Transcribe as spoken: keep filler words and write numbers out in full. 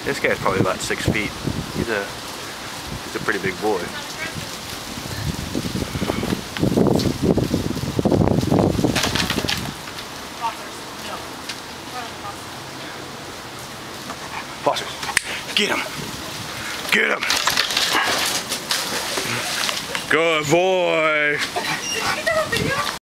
This guy's probably about six feet. He's a he's a pretty big boy. Foster, get him! Get him! Good boy!